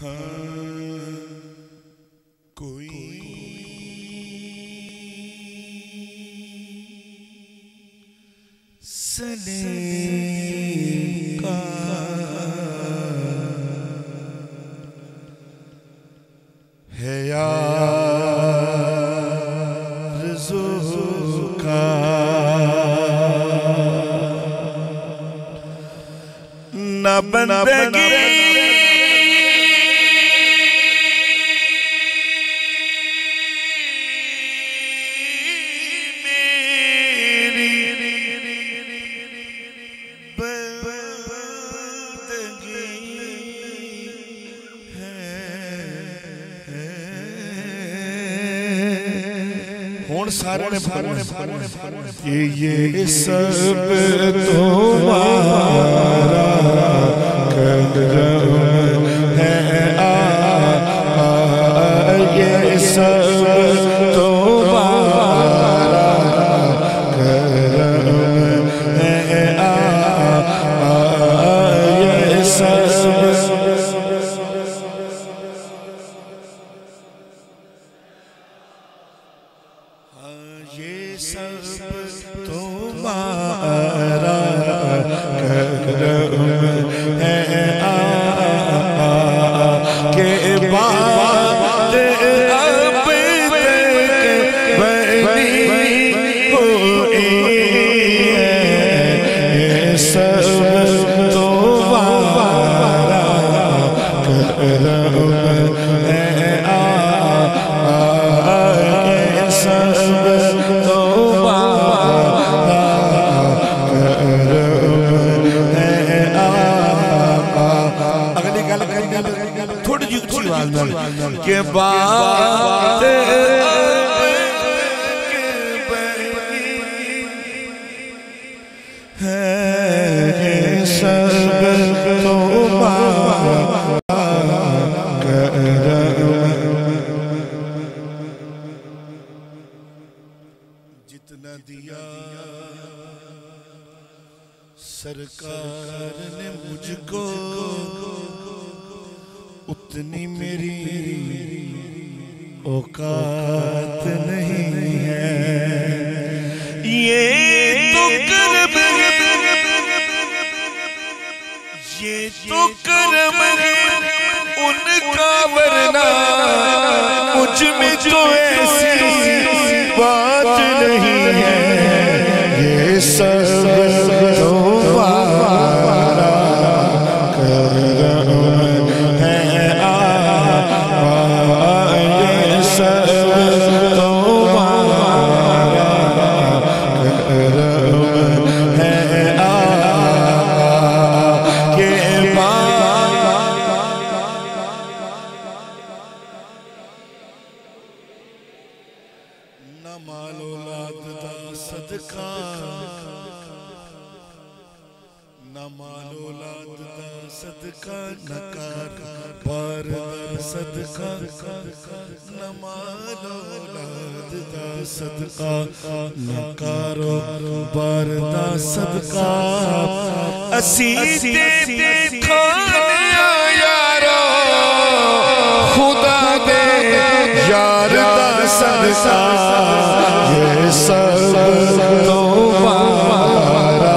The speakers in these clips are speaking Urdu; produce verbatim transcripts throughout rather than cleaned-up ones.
کہ یہ سب تمہارا کرم ہے آقا، یہ سب تمہارا کرم ہے آقا، یہ سب کے بعد ہے سب تمہارا کرم، جتنا دیا سرکار نے مجھ کو اتنی میری اوقات نہیں ہے، یہ تو کرم ہے، یہ تو کرم ہے ان کا، ورنہ مجھ میں جو ایسی بات نہیں ہے، یہ سب تمہارا کرم ہے آقا، یہ سب تمہارا کرم ہے آقا، کے بعد نہ مال اولاد دا صدقہ، نہ مال اولاد دا صدقہ، نہ کار بار دا صدقہ، نہ مال اولاد دا صدقہ، نہ کار بار دا صدقہ، اسی تے کھانیا یارو خدا دے یار دا صدقہ، یہ سب تمہارا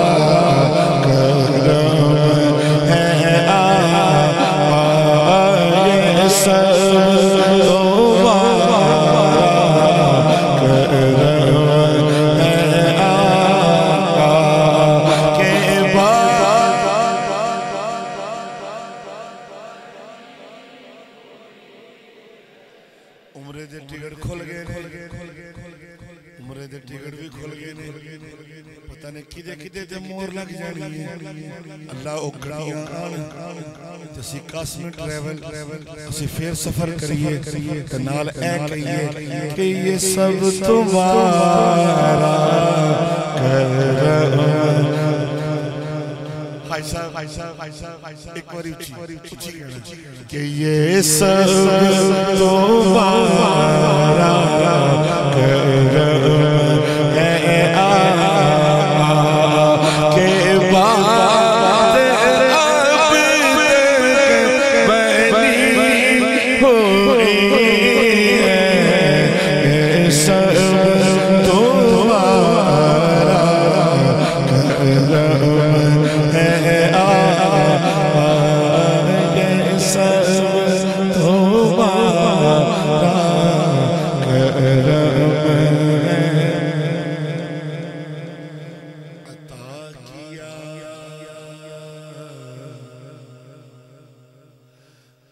کرم ہے آقا، یہ سب تمہارا کرم ہے آقا، کے بعد عمرے دے ٹکٹ کھل گئے، عمرے دے ٹکٹ بھی کھل گئے، پتہ نہیں کدے کدے تے مور لگ جانی ہے، اللہ اکڑیاں آن جسی قاسم ٹریول اسی پھر سفر کریے کنال اے کہیے کہ یہ سب تمہارا کرم، ایک باری اچھی کہنا کہ یہ سب تمہارا کرم ہے آقا، کے بعد اب تک بنی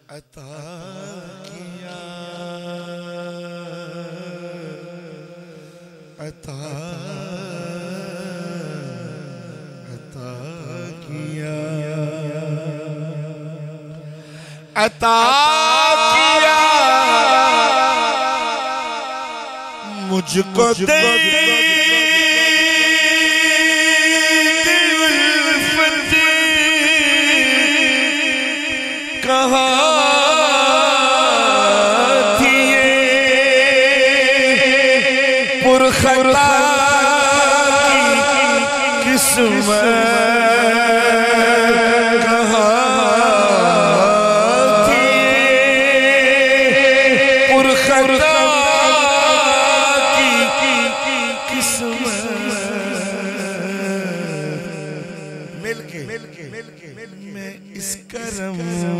عطا کیا عطا عطا کیا عطا کیا مجھ کو دے کہاں تھیے پرخطا کی قسمت کہاں تھیے پرخطا کی قسمت مل کے میں اس کرم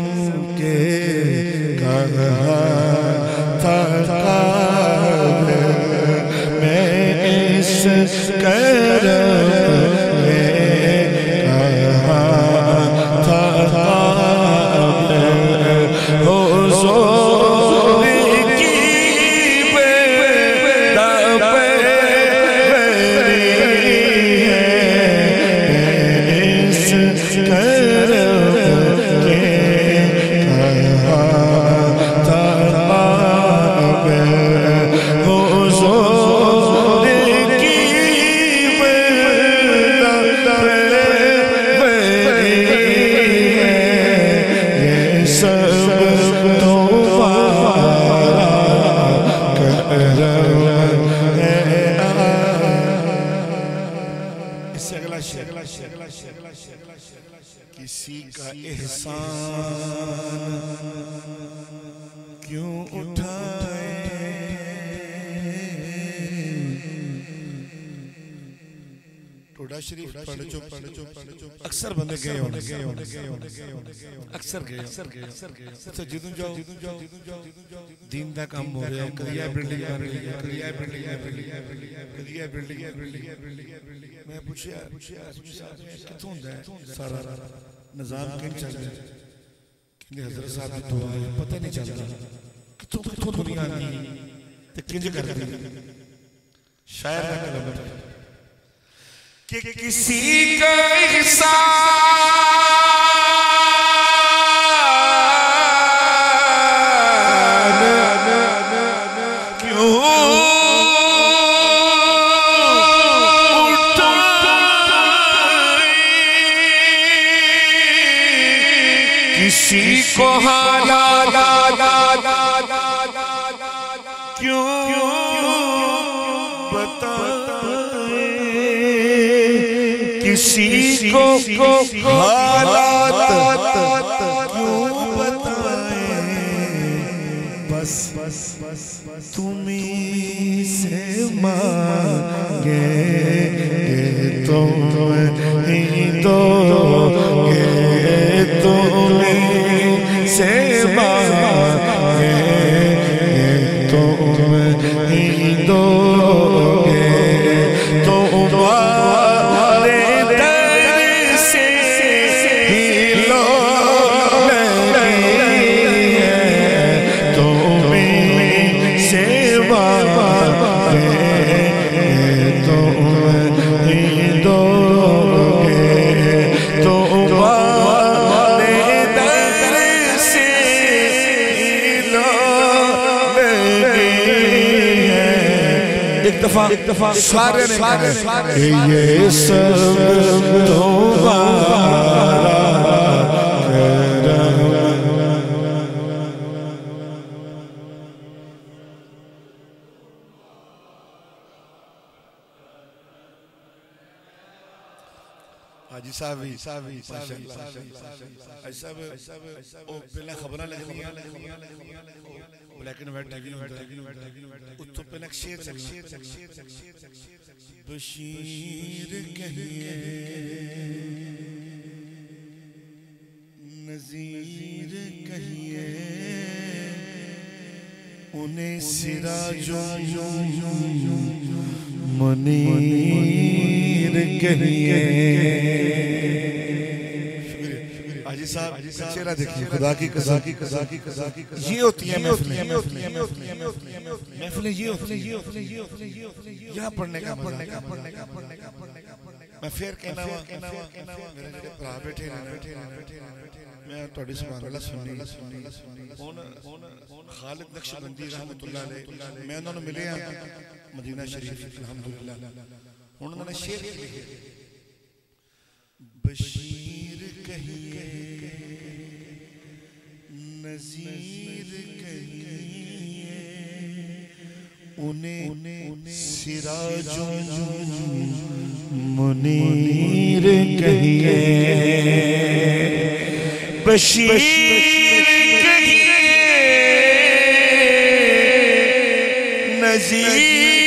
کے کہا تھا قابل میں اس کرم میں کہا تھا قابل حضور کی بیدا پیری ہے اس کرم کسی کا احسان کیوں اٹھائے ٹوڈا شریف پڑھ چو پڑھ چو اکثر بندے گئے ہونے اکثر گئے جدوں جاؤ دین دا کام ہو رہا ہے کدیا بلڈنگ کدیا بلڈنگ کدیا بلڈنگ میں پوچھیا کتوں ہوندا ہے سارا نظام کن چل رہا ہے کہ حضرت صاحب کی دعا ہے پتہ نہیں چل رہا کتوں کتوں دنیا آتی تے کنج کرتی شاعر کا کلام کہ کسی کا احسان کسی کو حالات کیوں بتائیں کسی کو حالات کیوں بتائیں بس تمہیں سے مانگے تم ہی دو گے تمہیں سے مانگے تم ہی دو گے تمہارے در سے ہی لو لگی ہے تمہیں سے مانگے تم ہی دو گے تمہارے ایک دفعہ سارے نے کہا کہ یہ سب تمہارا کرم حاجی صاحبی حاجی صاحب او پہلے خبریں لگنیاں black and white T V اس تو پہلے شیر چل بشیر کہیے نذیر کہیے انہیں سراج منیر کہیے حاجی صاحب چہرہ دیکھیے خدا کی قضا کی قضا کی قضا کی یہ ہوتی ہیں محفلیں محفلیں یہ ہوتی ہیں یہاں پڑھنے کا پڑھنے کا پڑھنے کا پڑھنے کا پڑھنے کا میں پھر کہنا ہوا میرے جڑے پرا بیٹھے میں توڑی سبحان اللہ سنی خالد نقشبندی رحمت اللہ علیہ میں انہوں نے ملے ہیں مدینہ شریف الحمدللہ انہوں نے شعر لکھے بشیر کہیے نذیر کہیے انہیں سراج منیر کہیے بشیر کہیے نذیر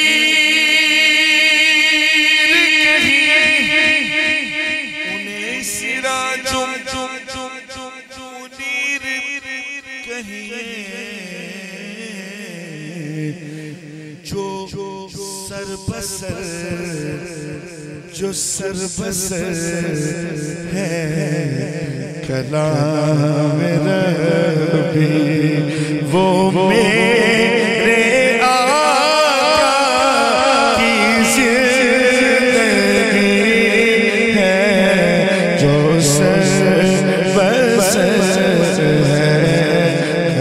جو سر بسر جو سر بسر ہے کلام ربی وہ میرے آقا کی زندگی ہے جو سر بسر ہے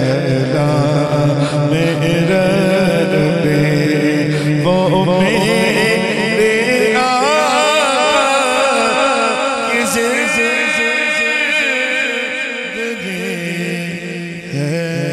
کلام ربی وہ میرے آقا کی زندگی ہے